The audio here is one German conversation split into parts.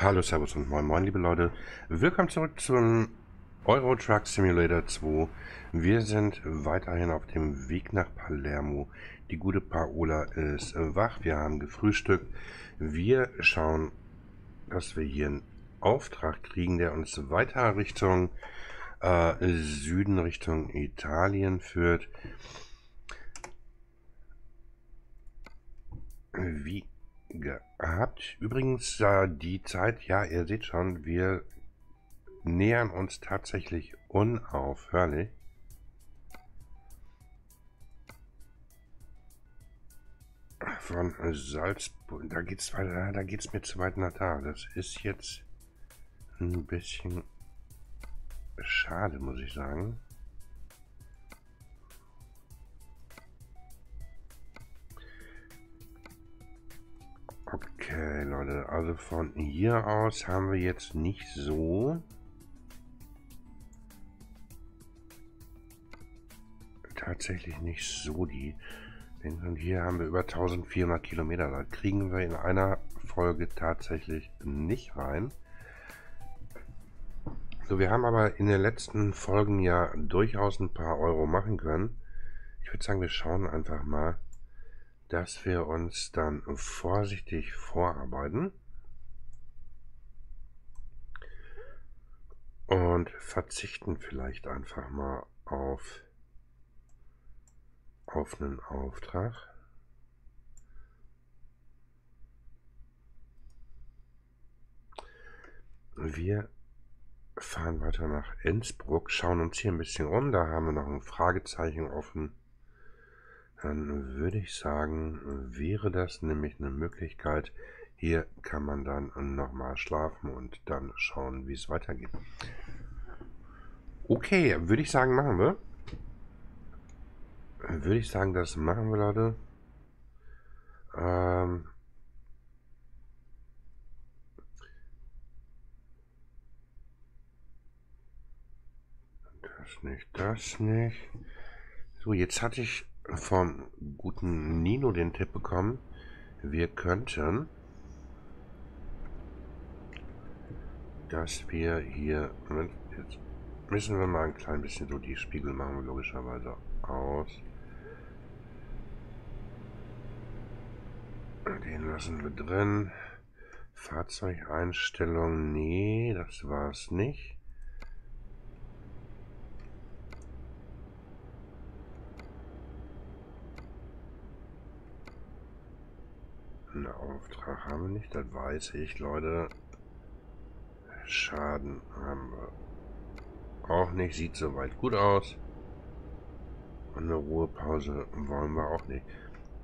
Hallo, Servus und Moin Moin, liebe Leute. Willkommen zurück zum Euro Truck Simulator 2. Wir sind weiterhin auf dem Weg nach Palermo. Die gute Paola ist wach, wir haben gefrühstückt. Wir schauen, dass wir hier einen Auftrag kriegen, der uns weiter Richtung Süden, Richtung Italien führt. Wie gehabt. Übrigens, die Zeit, ja, ihr seht schon, wir nähern uns tatsächlich unaufhörlich. Von Salzburg, da geht's weiter, da geht's mir zu weit nach da. Das ist jetzt ein bisschen schade, muss ich sagen. Okay, Leute, also von hier aus haben wir jetzt nicht so tatsächlich nicht so die. Und hier haben wir über 1400 Kilometer. Da kriegen wir in einer Folge tatsächlich nicht rein. So, wir haben aber in den letzten Folgen ja durchaus ein paar Euro machen können. Ich würde sagen, wir schauen einfach mal, dass wir uns dann vorsichtig vorarbeiten. Und verzichten vielleicht einfach mal auf einen Auftrag. Wir fahren weiter nach Innsbruck, schauen uns hier ein bisschen um. Da haben wir noch ein Fragezeichen offen. Dann würde ich sagen, wäre das nämlich eine Möglichkeit. Hier kann man dann nochmal schlafen und dann schauen, wie es weitergeht. Okay, würde ich sagen, machen wir. Würde ich sagen, das machen wir, Leute. Das nicht. So, jetzt hatte ich vom guten Nino den Tipp bekommen, wir könnten, dass wir hier, jetzt müssen wir mal ein klein bisschen so die Spiegel machen, wir logischerweise aus. Den lassen wir drin. Fahrzeugeinstellung, nee, das war es nicht. Einen Auftrag haben wir nicht, das weiß ich, Leute. Schaden haben wir auch nicht, sieht soweit gut aus. Und eine Ruhepause wollen wir auch nicht.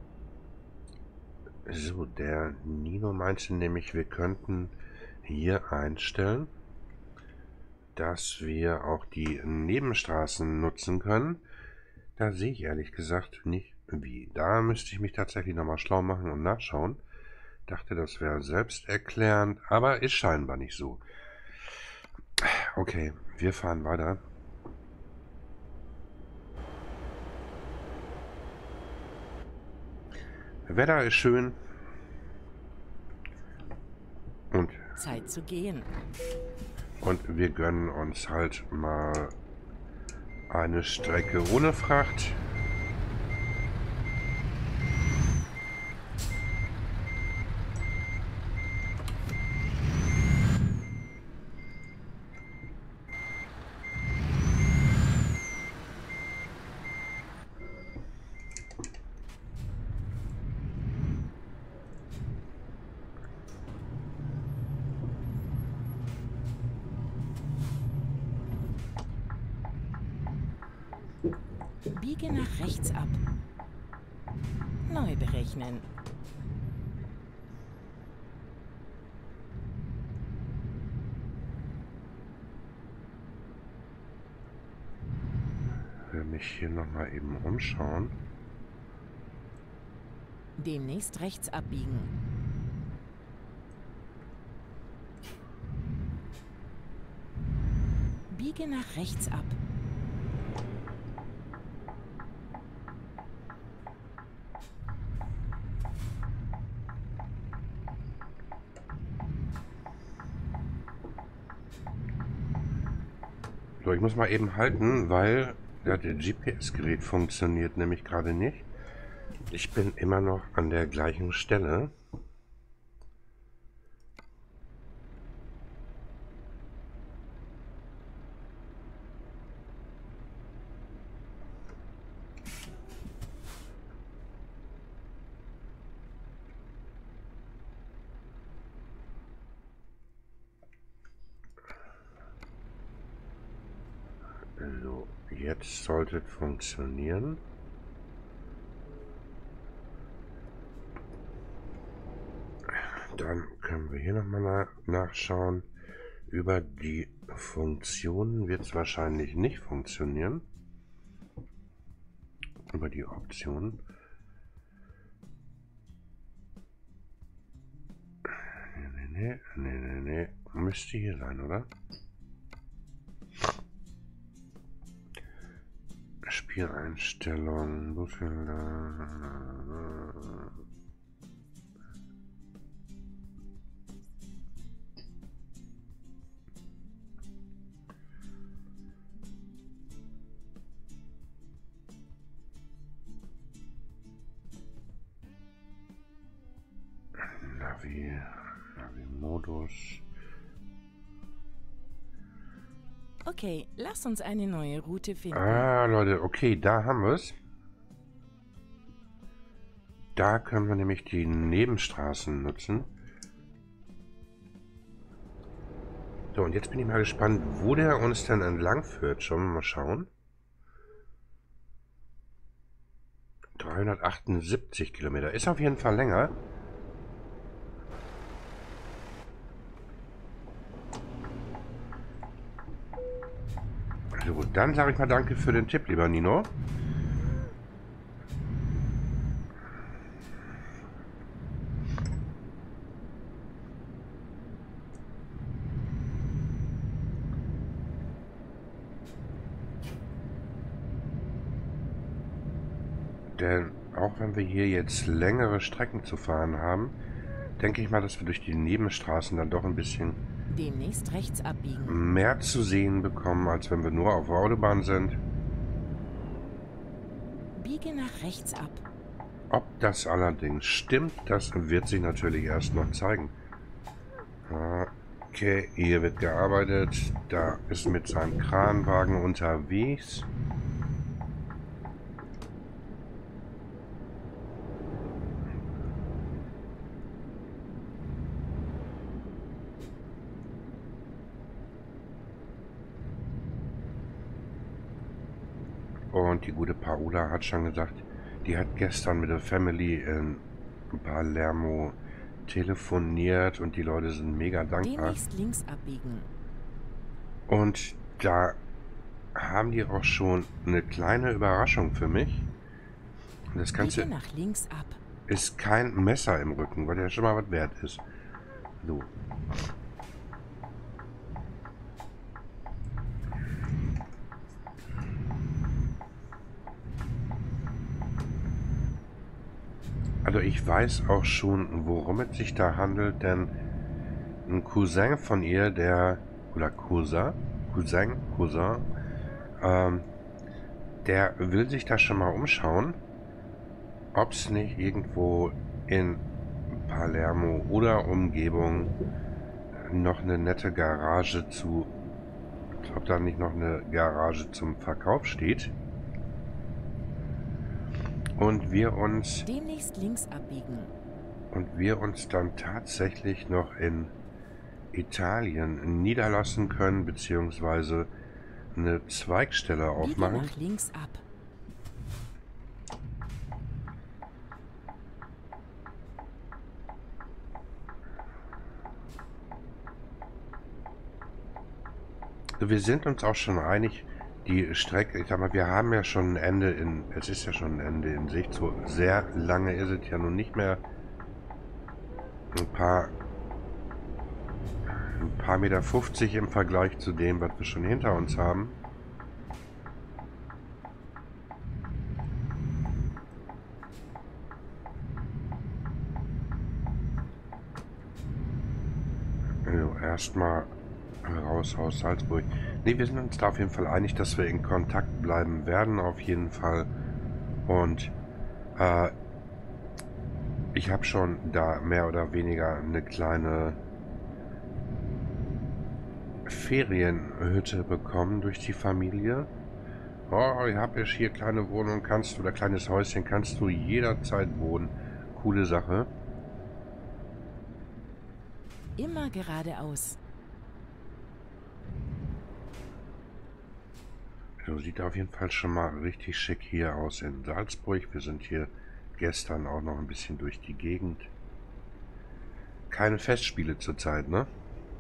So, der Nino meinte nämlich, wir könnten hier einstellen, dass wir auch die Nebenstraßen nutzen können. Da sehe ich ehrlich gesagt nicht wie. Da müsste ich mich tatsächlich nochmal schlau machen und nachschauen. Dachte, das wäre selbsterklärend, aber ist scheinbar nicht so. Okay, wir fahren weiter. Wetter ist schön. Und Zeit zu gehen. Und wir gönnen uns halt mal eine Strecke ohne Fracht. Biege nach rechts ab. Neu berechnen. Ich will mich hier nochmal eben umschauen. Demnächst rechts abbiegen. Biege nach rechts ab. So, ich muss mal eben halten, weil ja, das GPS-Gerät funktioniert nämlich gerade nicht. Ich bin immer noch an der gleichen Stelle. So, jetzt sollte es funktionieren. Dann können wir hier nochmal nachschauen. Über die Funktionen wird es wahrscheinlich nicht funktionieren. Über die Optionen. Nee. Müsste hier sein, oder? Spieleinstellungen. Navi-Modus. Okay, lass uns eine neue Route finden. Ah, Leute, okay, da haben wir es. Da können wir nämlich die Nebenstraßen nutzen. So, und jetzt bin ich mal gespannt, wo der uns dann entlang führt. Schauen wir mal schauen. 378 Kilometer. Ist auf jeden Fall länger. So, dann sage ich mal danke für den Tipp, lieber Nino. Denn auch wenn wir hier jetzt längere Strecken zu fahren haben, denke ich mal, dass wir durch die Nebenstraßen dann doch ein bisschen Demnächst rechts abbiegen. mehr zu sehen bekommen, als wenn wir nur auf der Autobahn sind. Biege nach rechts ab. Ob das allerdings stimmt, das wird sich natürlich erst noch zeigen. Okay, hier wird gearbeitet. Da ist mit seinem Kranwagen unterwegs. Und die gute Paola hat schon gesagt, die hat gestern mit der Family in Palermo telefoniert und die Leute sind mega dankbar. Demnächst links abbiegen. Und da haben die auch schon eine kleine Überraschung für mich. Und das Ganze Biege nach links ab. ist kein Messer im Rücken, weil der schon mal was wert ist. So. Also ich weiß auch schon, worum es sich da handelt, denn ein Cousin von ihr, der, oder Cousin, der will sich da schon mal umschauen, ob es nicht irgendwo in Palermo oder Umgebung noch eine nette Garage ob da nicht noch eine Garage zum Verkauf steht. Und wir uns Demnächst links abbiegen. dann tatsächlich noch in Italien niederlassen können, beziehungsweise eine Zweigstelle Biege aufmachen. nach links ab. Wir sind uns auch schon einig, die Strecke, ich sag mal, wir haben ja schon ein Ende es ist ja schon ein Ende in Sicht, so sehr lange ist es ja nun nicht mehr. Ein paar Meter 50 im Vergleich zu dem, was wir schon hinter uns haben. Also erstmal raus aus Salzburg. Ne, wir sind uns da auf jeden Fall einig, dass wir in Kontakt bleiben werden, auf jeden Fall. Und ich habe schon da mehr oder weniger eine kleine Ferienhütte bekommen durch die Familie. Oh, ich habe jetzt hier kleine Wohnung, kannst du, oder kleines Häuschen, kannst du jederzeit wohnen. Coole Sache. Immer geradeaus. So sieht auf jeden Fall schon mal richtig schick hier aus in Salzburg. Wir sind hier gestern auch noch ein bisschen durch die Gegend. Keine Festspiele zurzeit, ne?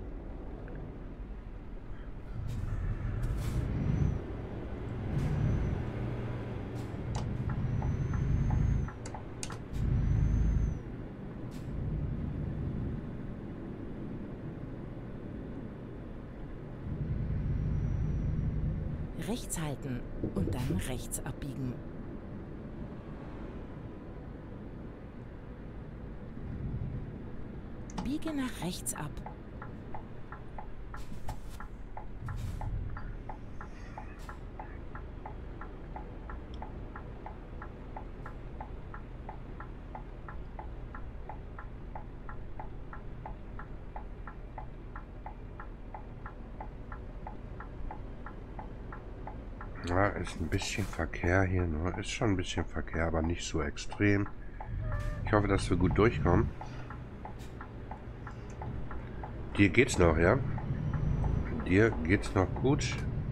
Rechts halten und dann rechts abbiegen. Biege nach rechts ab. Ja, ist ein bisschen Verkehr hier, ne? Ist schon ein bisschen Verkehr, aber nicht so extrem. Ich hoffe, dass wir gut durchkommen. Dir geht's noch, ja? Dir geht's noch gut?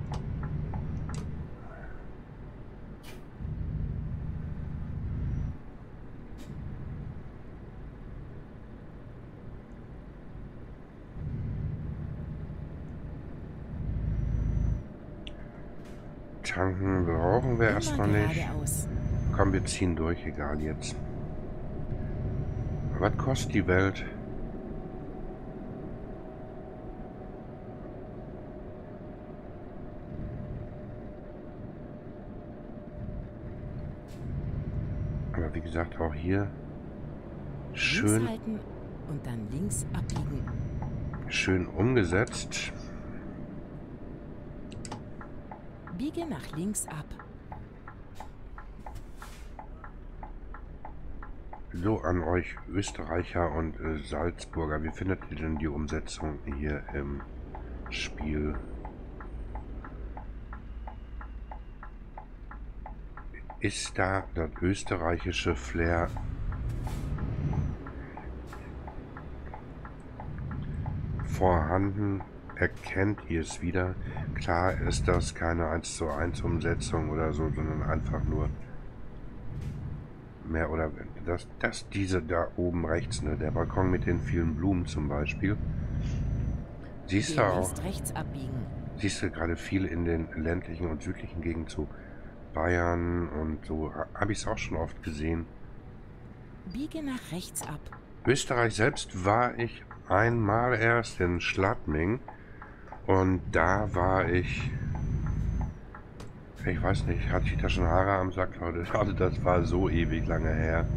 Tanken brauchen wir erstmal nicht. Geradeaus. Komm, wir ziehen durch, egal jetzt. Was kostet die Welt? Aber wie gesagt, auch hier Links schön, halten und dann links abbiegen. schön umgesetzt. Biege nach links ab. So, an euch Österreicher und Salzburger. Wie findet ihr denn die Umsetzung hier im Spiel? Ist da das österreichische Flair vorhanden? Erkennt ihr es wieder? Klar ist das keine 1:1 Umsetzung oder so, sondern einfach nur mehr oder weniger. Diese da oben rechts, ne? Der Balkon mit den vielen Blumen zum Beispiel. Siehst du auch, Demnächst rechts abbiegen. siehst du gerade viel in den ländlichen und südlichen Gegenden, so Bayern und so, habe ich es auch schon oft gesehen. Biege nach rechts ab. Österreich selbst war ich einmal erst in Schladming und da war ich weiß nicht, hatte ich da schon Haare am Sack, Leute? Also das war so ewig lange her.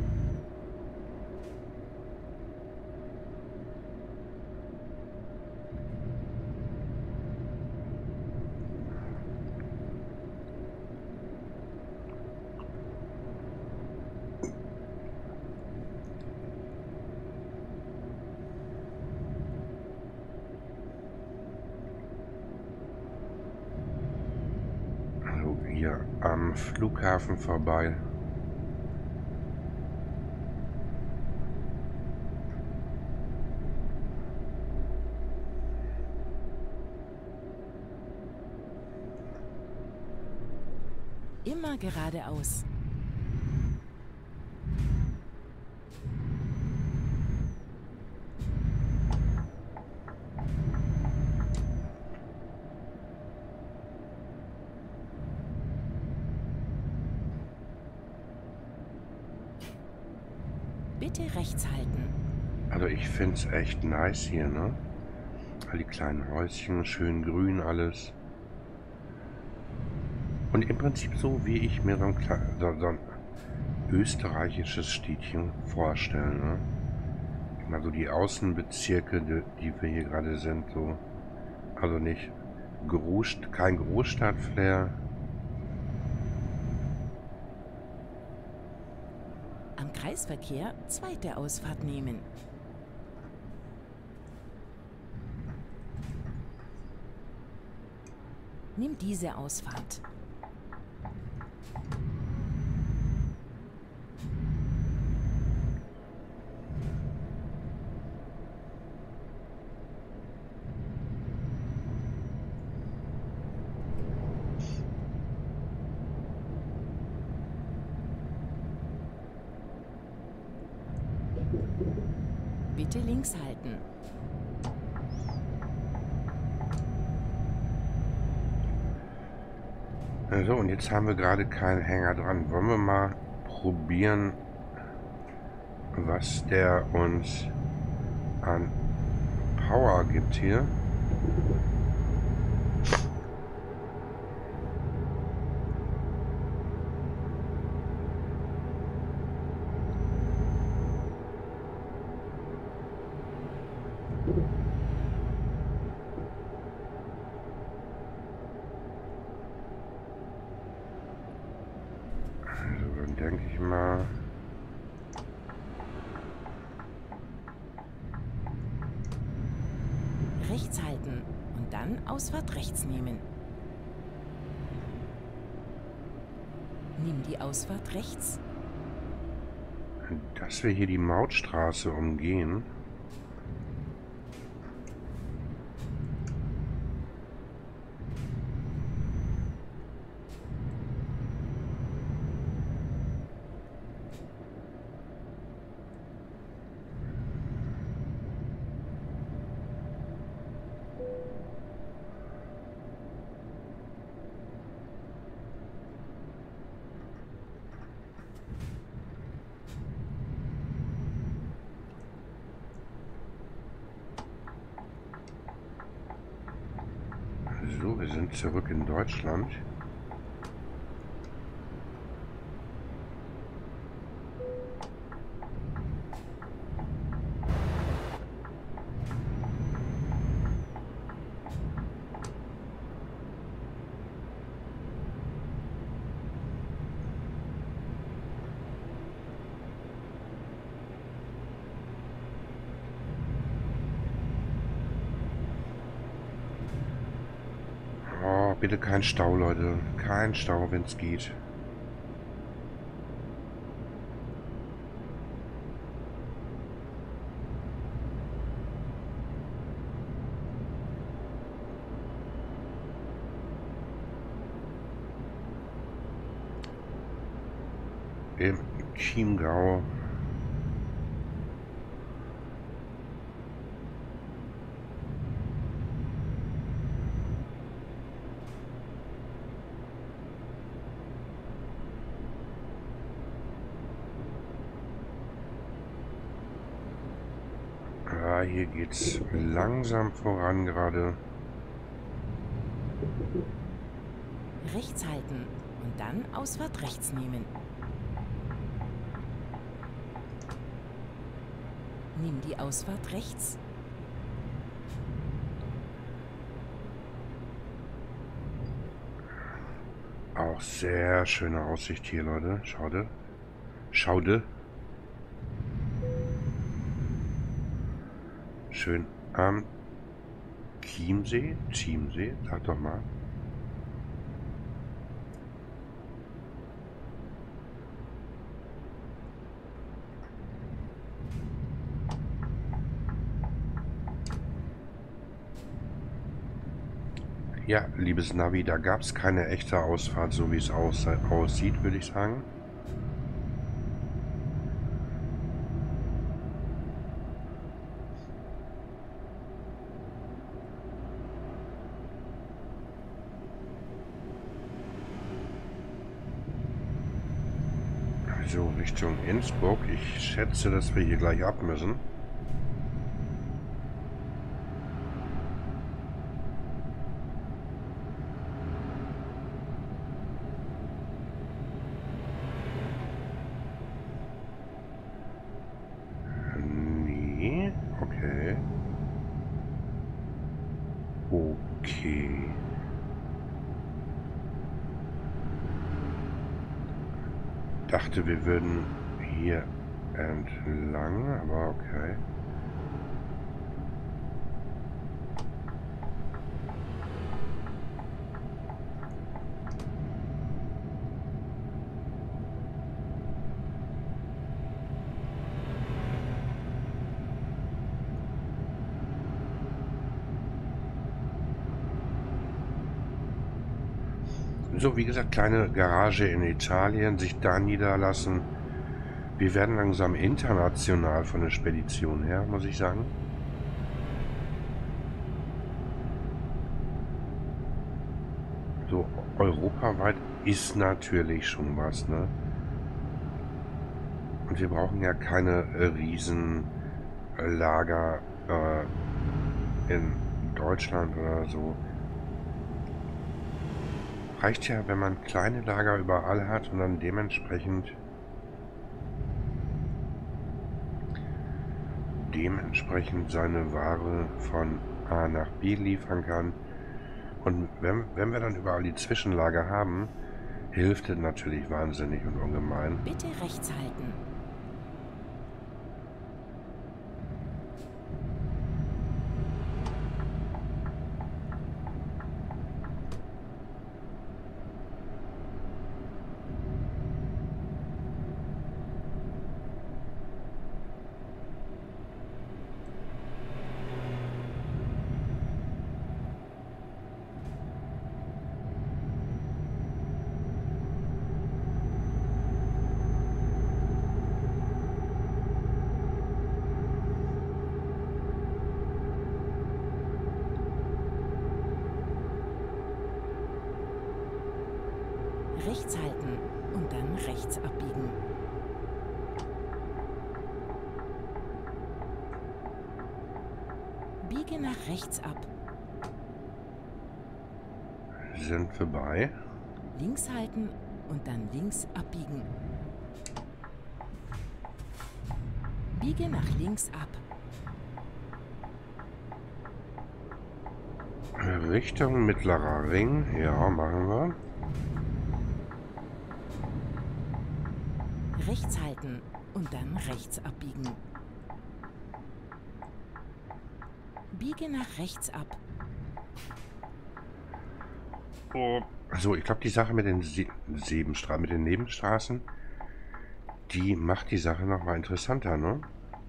Hier am Flughafen vorbei. Immer geradeaus. Bitte rechts halten. Also ich finde es echt nice hier, ne? All die kleinen Häuschen, schön grün alles. Und im Prinzip so, wie ich mir so ein österreichisches Städtchen vorstelle, ne? Ich meine, so die Außenbezirke, die wir hier gerade sind, so Also nicht kein Großstadtflair. Am Kreisverkehr zweite Ausfahrt nehmen. Nimm diese Ausfahrt. Bitte links halten. So, und jetzt haben wir gerade keinen Hänger dran. Wollen wir mal probieren, was der uns an Power gibt hier? Also, dann denke ich mal... Rechts halten und dann Ausfahrt rechts nehmen. Nimm die Ausfahrt rechts. Dass wir hier die Mautstraße umgehen. So, wir sind zurück in Deutschland. Oh, bitte kein Stau, Leute. Kein Stau, wenn es geht. Im Chiemgau. Ja, hier geht's langsam voran gerade. Rechts halten und dann Ausfahrt rechts nehmen. Nimm die Ausfahrt rechts. Auch sehr schöne Aussicht hier, Leute. Schaude. Schaude. Schön am Chiemsee. Chiemsee, sag doch mal. Ja, liebes Navi, da gab es keine echte Ausfahrt, so wie es aussieht, würde ich sagen. So, Richtung Innsbruck. Ich schätze, dass wir hier gleich ab müssen. Nee, okay. Okay. Dachte, wir würden hier entlang, aber okay. So, wie gesagt, kleine Garage in Italien, sich da niederlassen. Wir werden langsam international von der Spedition her, muss ich sagen. So, europaweit ist natürlich schon was, ne? Und wir brauchen ja keine Riesenlager in Deutschland oder so. Reicht ja, wenn man kleine Lager überall hat und dann dementsprechend seine Ware von A nach B liefern kann. Und wenn wir dann überall die Zwischenlager haben, hilft es natürlich wahnsinnig und ungemein. Bitte rechts halten. Rechts halten und dann rechts abbiegen. Biege nach rechts ab. Sind vorbei. Links halten und dann links abbiegen. Biege nach links ab. Richtung Mittlerer Ring. Ja, machen wir. Rechts halten und dann rechts abbiegen. Biege nach rechts ab. Oh. So, ich glaube, die Sache mit den mit den Nebenstraßen, die macht die Sache nochmal interessanter, ne?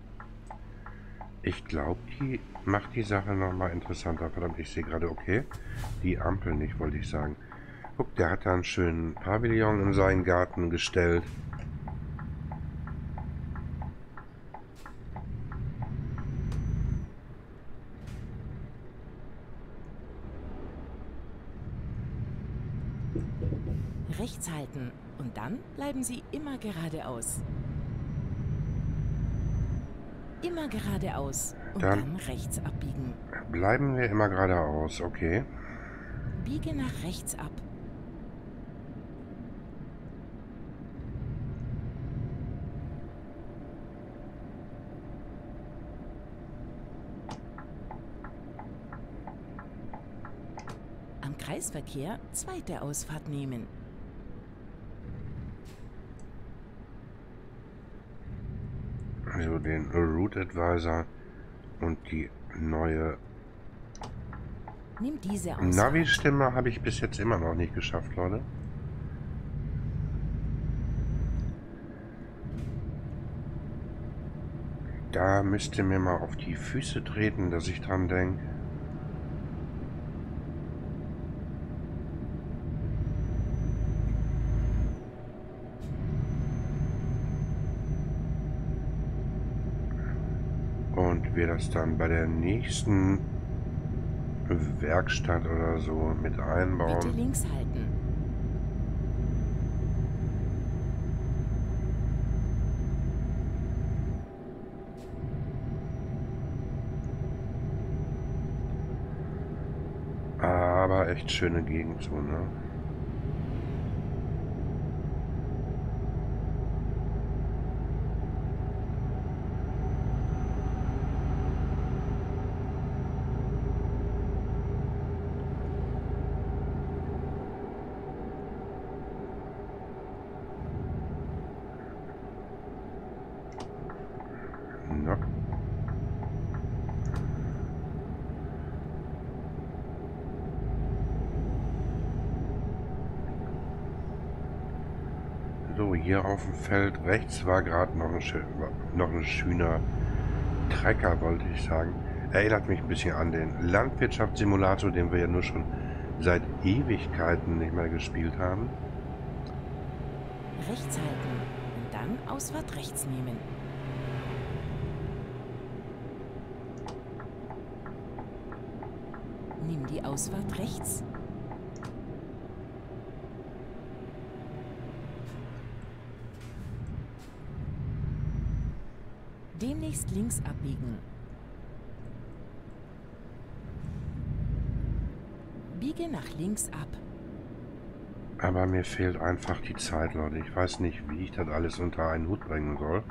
Ich glaube, die macht die Sache nochmal interessanter. Verdammt, ich sehe gerade, okay, die Ampel nicht, wollte ich sagen. Guck, der hat da einen schönen Pavillon in seinen Garten gestellt. Rechts halten und dann bleiben Sie immer geradeaus. Immer geradeaus und dann rechts abbiegen. Bleiben wir immer geradeaus, okay. Biege nach rechts ab. Am Kreisverkehr zweite Ausfahrt nehmen. Also den Route Advisor und die neue Nimm diese Ausfahrt. Navi-Stimme habe ich bis jetzt immer noch nicht geschafft, Leute. Da müsst ihr mir mal auf die Füße treten, dass ich dran denke. Und wir das dann bei der nächsten Werkstatt oder so mit einbauen. Bitte links halten. Aber echt schöne Gegend so, ne? So, hier auf dem Feld rechts war gerade noch ein schöner Trecker, wollte ich sagen. Erinnert mich ein bisschen an den Landwirtschaftssimulator, den wir ja nur schon seit Ewigkeiten nicht mehr gespielt haben. Rechts halten und dann Ausfahrt rechts nehmen. Nimm die Ausfahrt rechts. Demnächst links abbiegen. Biege nach links ab. Aber mir fehlt einfach die Zeit, Leute. Ich weiß nicht, wie ich das alles unter einen Hut bringen soll.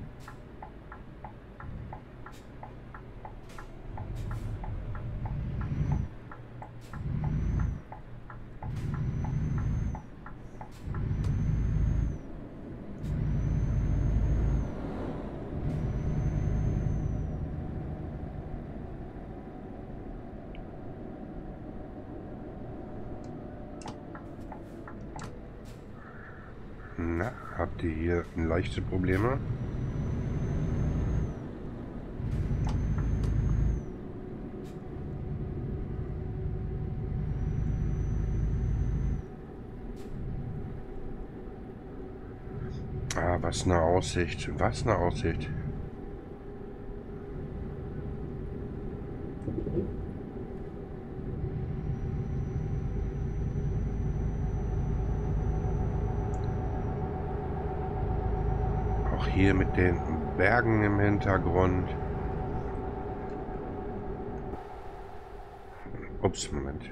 Na, habt ihr hier leichte Probleme? Ah, was eine Aussicht. Was eine Aussicht. Auch hier mit den Bergen im Hintergrund. Ups, Moment.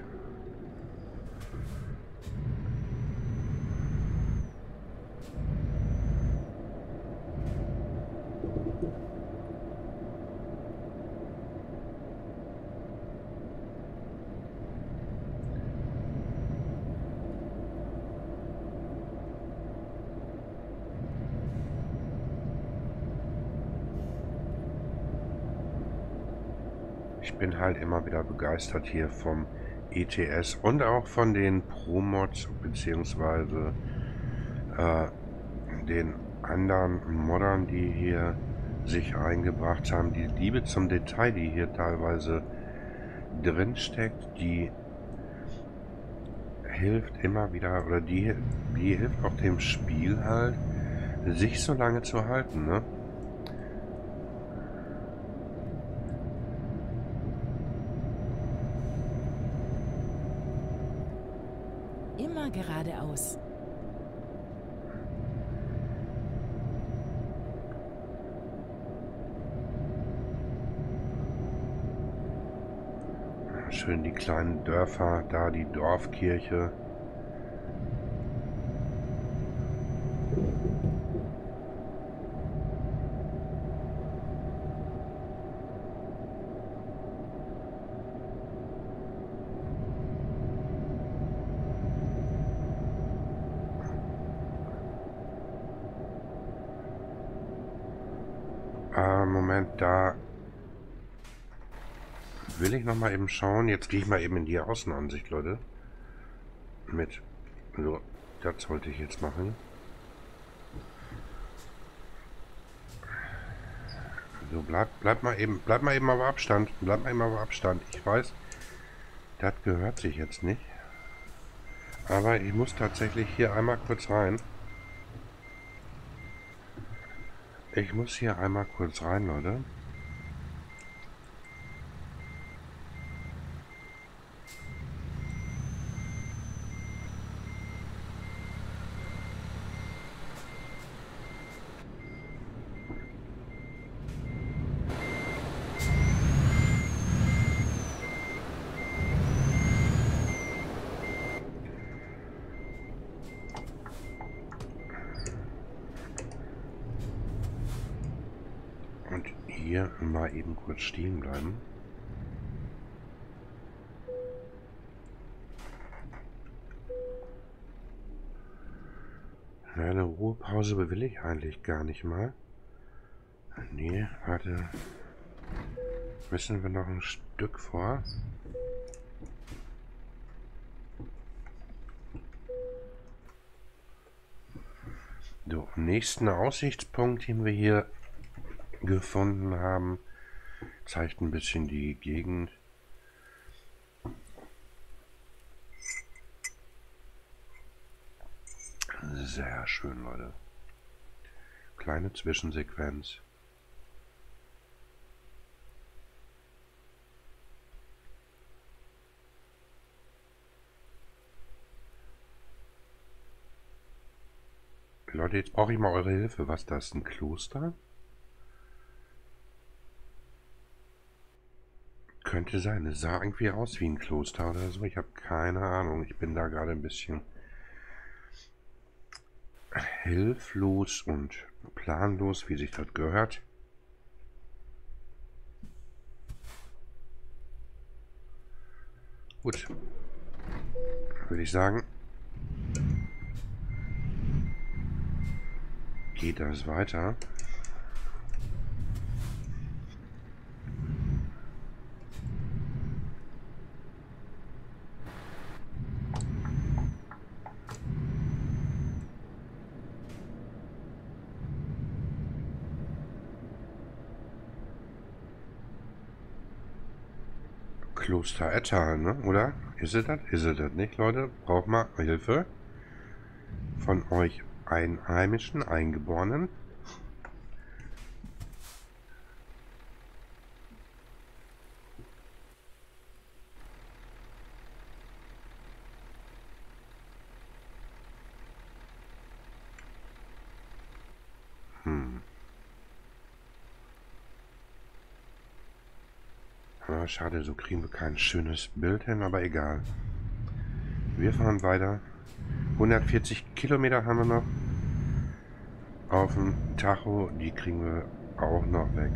Ich bin halt immer wieder begeistert hier vom ETS und auch von den Pro-Mods beziehungsweise den anderen Moddern, die hier sich eingebracht haben. Die Liebe zum Detail, die hier teilweise drin steckt, die hilft immer wieder, oder die hilft auch dem Spiel halt, sich so lange zu halten, ne? Immer geradeaus. Schön die kleinen Dörfer, da die Dorfkirche. Moment, da will ich noch mal eben schauen. Jetzt gehe ich mal eben in die Außenansicht, Leute. So, das sollte ich jetzt machen. So, bleib mal eben auf Abstand. Bleib mal eben auf Abstand. Ich weiß, das gehört sich jetzt nicht. Aber ich muss tatsächlich hier einmal kurz rein. Ich muss hier einmal kurz rein, Leute. Und hier mal eben kurz stehen bleiben. Ja, eine Ruhepause will ich eigentlich gar nicht mal. Nee, warte. Müssen wir noch ein Stück vor? So, nächsten Aussichtspunkt, den wir hier gefunden haben, zeigt ein bisschen die Gegend. Sehr schön, Leute. Kleine Zwischensequenz. Leute, jetzt brauche ich mal eure Hilfe. Was ist das? Ein Kloster? Könnte sein. Es sah irgendwie aus wie ein Kloster oder so. Ich habe keine Ahnung. Ich bin da gerade ein bisschen hilflos und planlos, wie sich das gehört. Gut. Würde ich sagen, geht das weiter. Kloster Ettal, ne? Oder? Ist es das? Ist es das nicht, Leute? Braucht mal Hilfe von euch Einheimischen, Eingeborenen. Ja, schade, so kriegen wir kein schönes Bild hin, aber egal. Wir fahren weiter. 140 Kilometer haben wir noch auf dem Tacho. Die kriegen wir auch noch weg.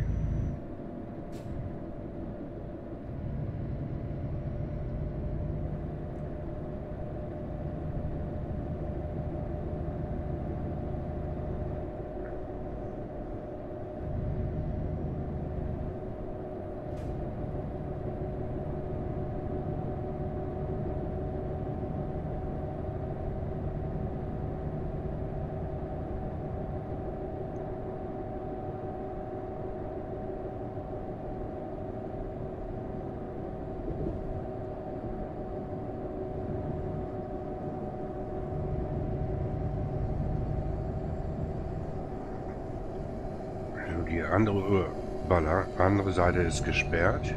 Die andere Seite ist gesperrt.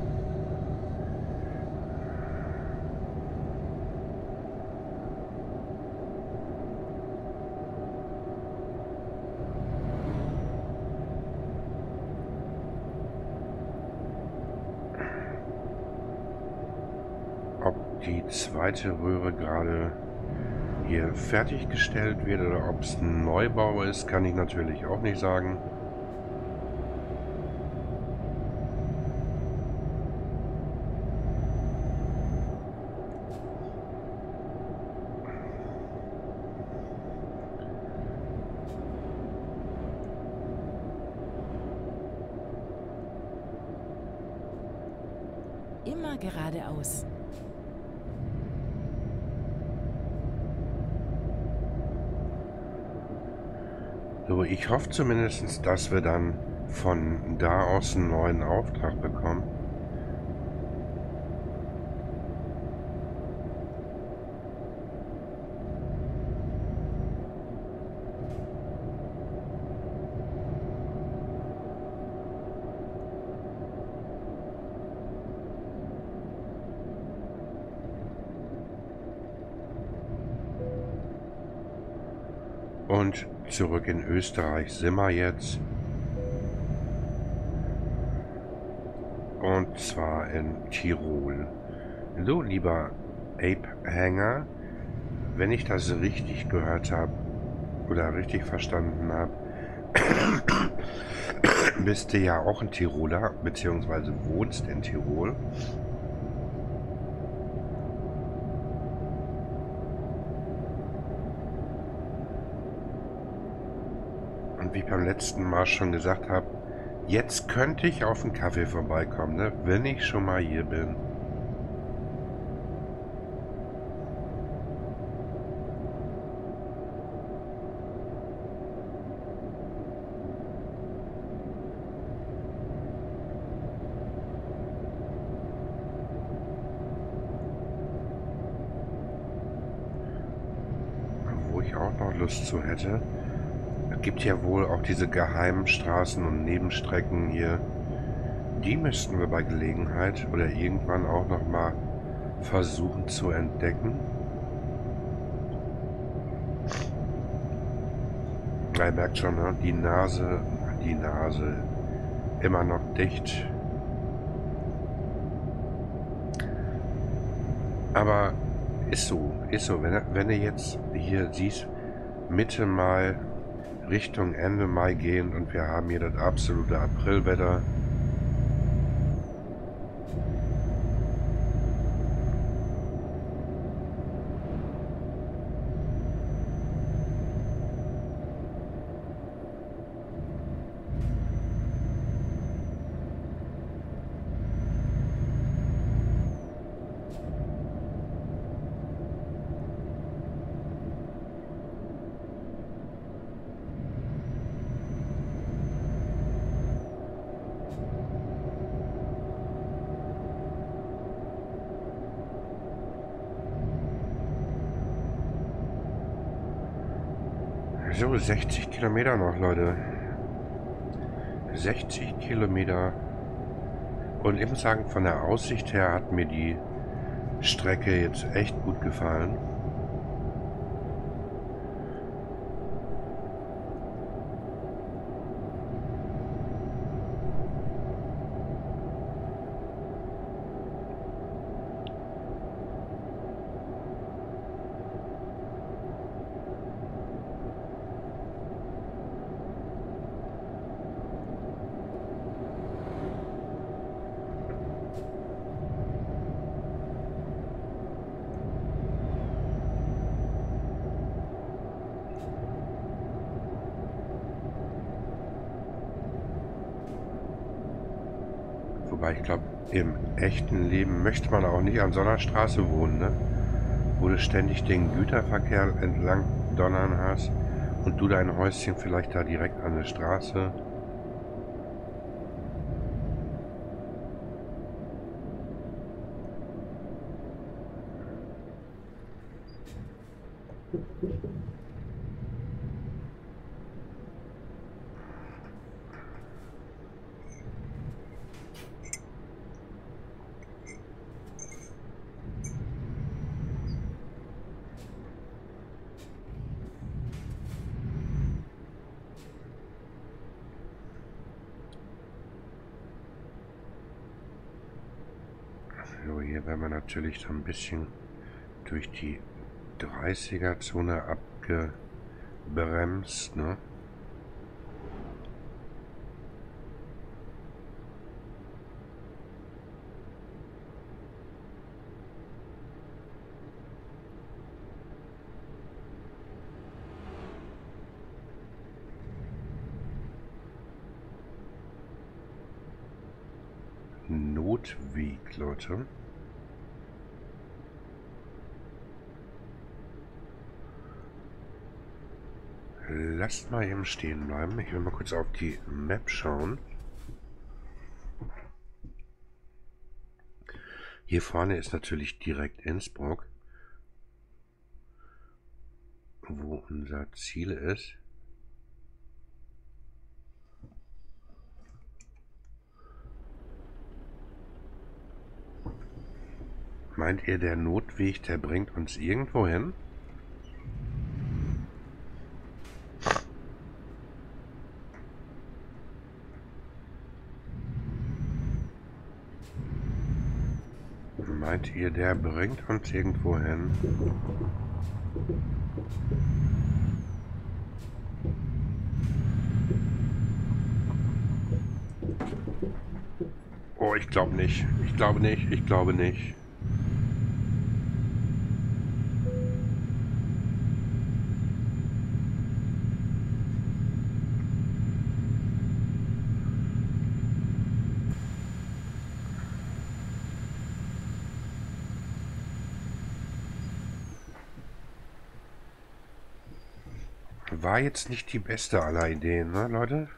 Ob die zweite Röhre gerade hier fertiggestellt wird oder ob es ein Neubau ist, kann ich natürlich auch nicht sagen. Immer geradeaus. So, ich hoffe zumindest, dass wir dann von da aus einen neuen Auftrag bekommen. Und zurück in Österreich sind wir jetzt. Und zwar in Tirol. So, lieber Ape-Hänger, wenn ich das richtig gehört habe oder richtig verstanden habe, bist du ja auch ein Tiroler, beziehungsweise wohnst in Tirol. Und wie ich beim letzten Mal schon gesagt habe, jetzt könnte ich auf einen Kaffee vorbeikommen, ne? Wenn ich schon mal hier bin. auch noch Lust zu hätte. Es gibt ja wohl auch diese geheimen Straßen und Nebenstrecken hier. Die müssten wir bei Gelegenheit oder irgendwann auch noch mal versuchen zu entdecken. Ihr merkt schon, ne? Die Nase immer noch dicht. Aber ist so. Wenn du jetzt hier siehst, Mitte Mai, Richtung Ende Mai gehen und wir haben hier das absolute Aprilwetter. So, 60 Kilometer noch, Leute. 60 Kilometer. Und ich muss sagen, von der Aussicht her hat mir die Strecke jetzt echt gut gefallen. Wobei ich glaube, im echten Leben möchte man auch nicht an so einer Straße wohnen, ne? Wo du ständig den Güterverkehr entlang donnern hast und du dein Häuschen vielleicht da direkt an der Straße. So, hier werden wir natürlich so ein bisschen durch die 30er-Zone abgebremst, ne? Notweg, Leute. Lasst mal eben stehen bleiben. Ich will mal kurz auf die Map schauen. Hier vorne ist natürlich direkt Innsbruck, wo unser Ziel ist. Meint ihr, der Notweg, der bringt uns irgendwo hin? Meint ihr, der bringt uns irgendwo hin? Oh, ich glaube nicht. Ich glaube nicht. Ich glaube nicht. War jetzt nicht die beste aller Ideen, ne, Leute?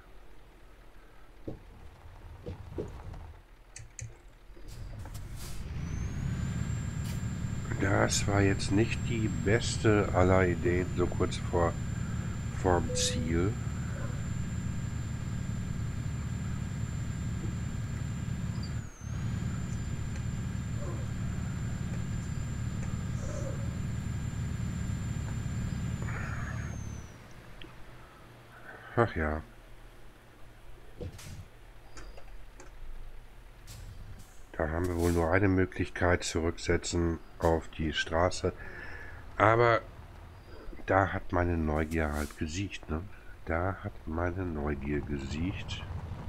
Das war jetzt nicht die beste aller Ideen, so kurz vorm Ziel. Ach ja. Da haben wir wohl nur eine Möglichkeit, zurücksetzen auf die Straße. Aber da hat meine Neugier halt gesiegt, ne? Da hat meine Neugier gesiegt.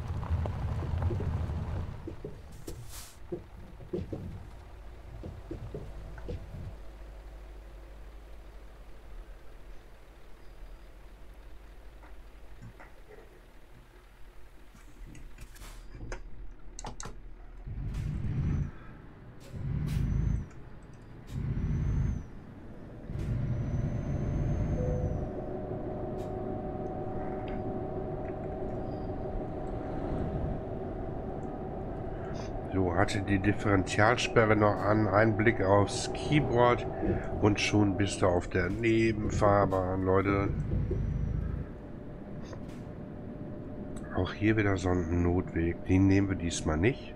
So, hatte die Differentialsperre noch an, ein Blick aufs Keyboard und schon bist du auf der Nebenfahrbahn, Leute. Auch hier wieder so ein Notweg, den nehmen wir diesmal nicht.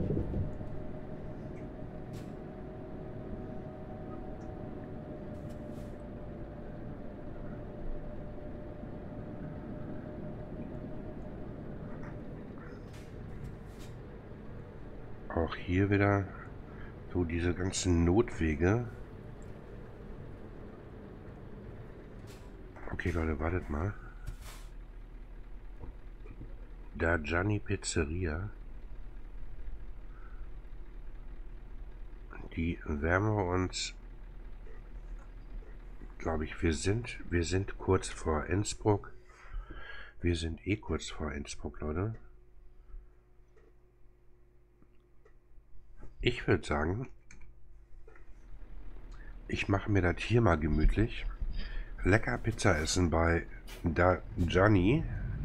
Auch hier wieder so diese ganzen Notwege. Okay, Leute, wartet mal. Da Gianni Pizzeria. Die werden wir uns, glaube ich, wir sind kurz vor Innsbruck. Wir sind eh kurz vor Innsbruck, Leute. Ich würde sagen, ich mache mir das hier mal gemütlich. Lecker Pizza essen bei Da Gianni.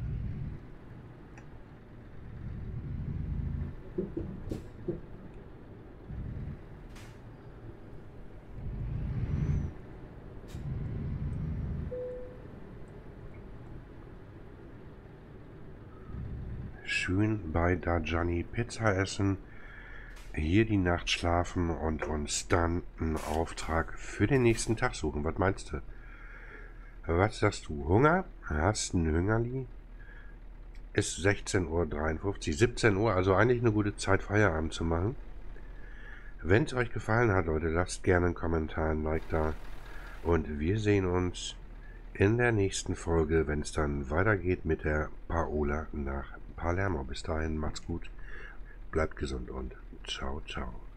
Schön bei Da Gianni Pizza essen. Hier die Nacht schlafen und uns dann einen Auftrag für den nächsten Tag suchen. Was meinst du? Was sagst du? Hunger? Hast ein Hüngerli? Ist 16:53 Uhr, 17 Uhr, also eigentlich eine gute Zeit, Feierabend zu machen. Wenn es euch gefallen hat, Leute, lasst gerne einen Kommentar, ein Like da. Und wir sehen uns in der nächsten Folge, wenn es dann weitergeht mit der Paola nach Palermo. Bis dahin, macht's gut, bleibt gesund und ciao, ciao.